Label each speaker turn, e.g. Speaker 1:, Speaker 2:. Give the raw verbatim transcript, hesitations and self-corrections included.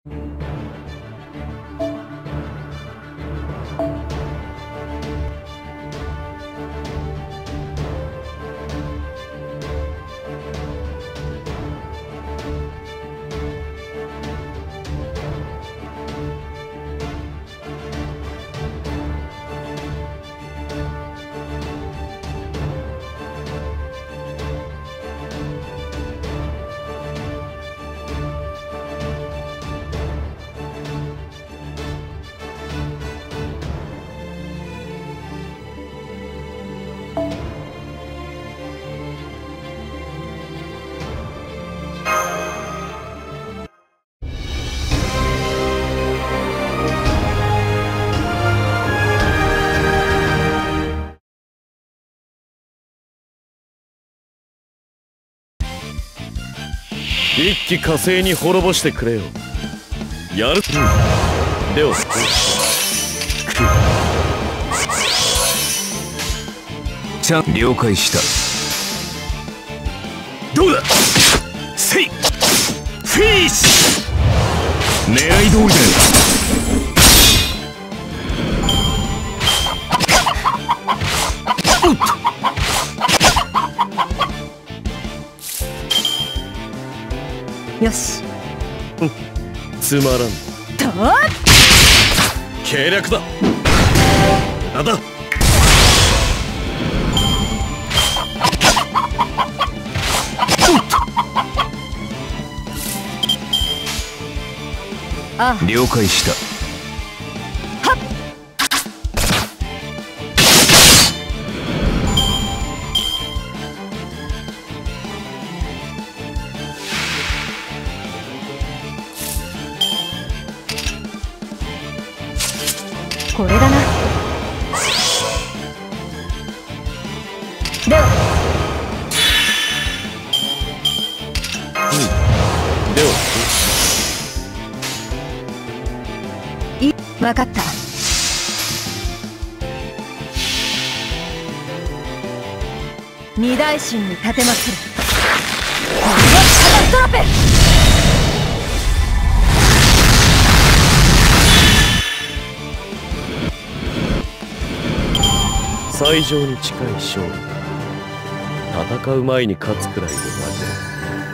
Speaker 1: 一気火星に滅ぼしてくれよ。やる。では
Speaker 2: ちゃん了解した。どうだ。せいフィッシュ。狙い通りだよ。おっと。
Speaker 3: よし。
Speaker 1: つまらん。
Speaker 3: と
Speaker 1: 計略だ。なんだ。
Speaker 3: ああ
Speaker 2: 了解した。
Speaker 3: はっ。これだな。では。
Speaker 1: うん。では。
Speaker 3: い、わかった。二大神に立てまつる。これはカタストラペ。
Speaker 1: 最上に近い勝利。戦う前に勝つくらいでなけ。